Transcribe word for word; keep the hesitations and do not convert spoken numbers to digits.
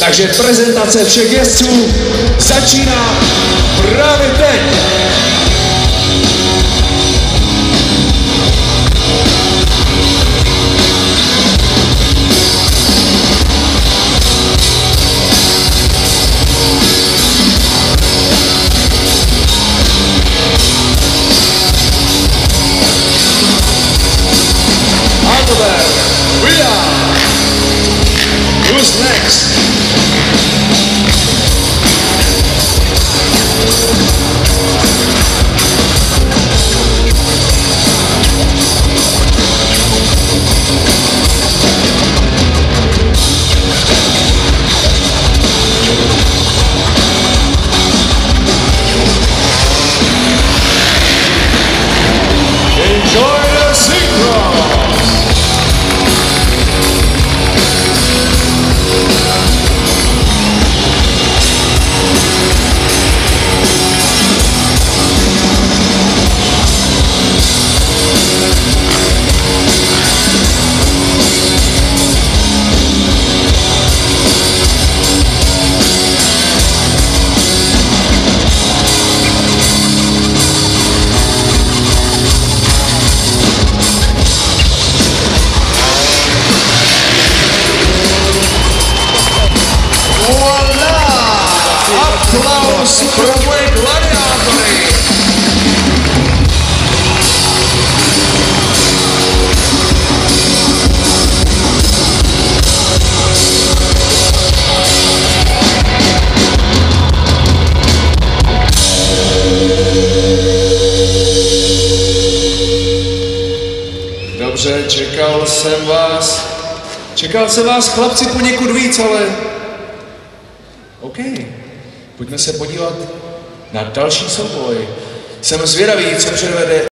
Takže prezentace všech jezdců začíná právě teď. Who's next? Enjoy the synchro! Aplausos pro moje gladiátory! Dobře, čekal jsem vás. Čekal jsem vás, chlapci, poněkud víc, ale... OK. Pojďme se podívat na další souboj. Jsem zvědavý, co předvede